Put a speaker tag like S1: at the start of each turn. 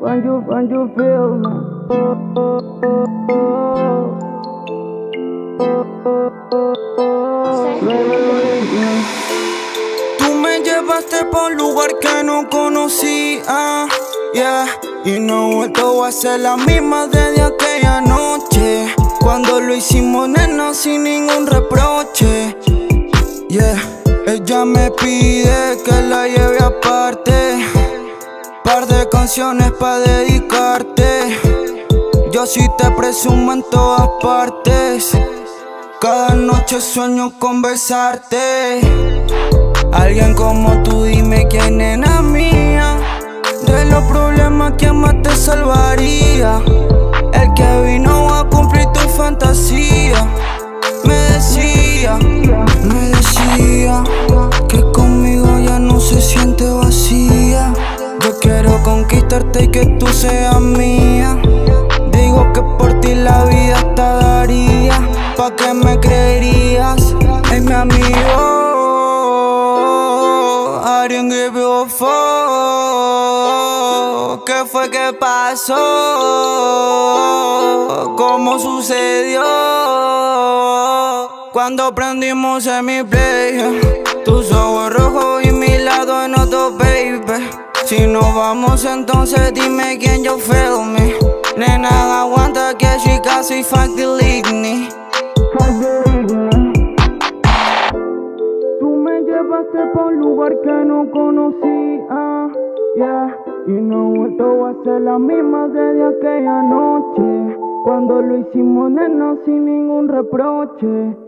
S1: when you feel me.
S2: Tú me llevaste pa' un lugar que no conocía, yeah. Y no he vuelto a ser la misma desde aquella noche, cuando lo hicimos, nena, sin ningún reproche, yeah. Ella me pide que la lleve aparte, par de canciones pa' dedicarte. Yo sí te presumo en todas partes, cada noche sueño con besarte. Alguien como tú, dime quién, nena mía, de los problemas quién más te salvaría. El que vino a cumplir tu fantasía. Me decía que conmigo ya no se siente vacía. Yo quiero conquistarte y que tú seas mía. Digo que por ti la vida hasta daría. ¿Pa' qué me creerías? Es mi amigo. I didn't give you a fuck. ¿Qué fue que pasó? ¿Cómo sucedió? Cuando prendimos en mi play, tus ojos rojos y mi lado en otro, baby. Si nos vamos entonces dime quién yo feel me. Nena, aguanta que she casi fuck delete me.
S1: Tú me llevaste pa' un lugar que no conocía, yeah. Y no he vuelto a ser la misma desde aquella noche, cuando lo hicimos, nena, sin ningún reproche.